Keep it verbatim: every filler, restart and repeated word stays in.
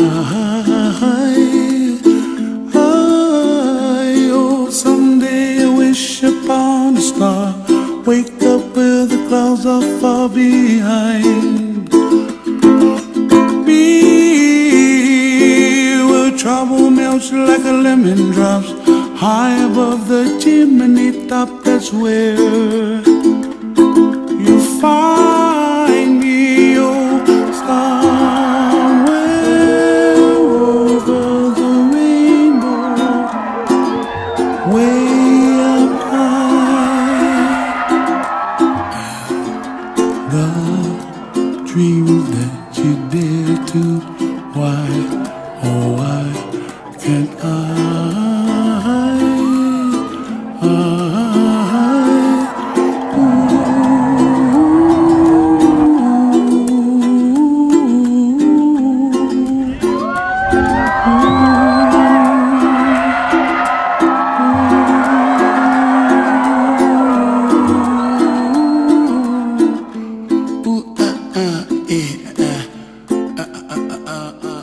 I, oh, someday I wish upon a star, wake up where the clouds are far behind me, where trouble melts like a lemon drops high above the chimney top. That's where you find me, oh, somewhere over the rainbow, way up high. The dreams that you dare to, why, oh why can't I? I uh, uh, yeah, uh, uh, uh, uh, uh, uh.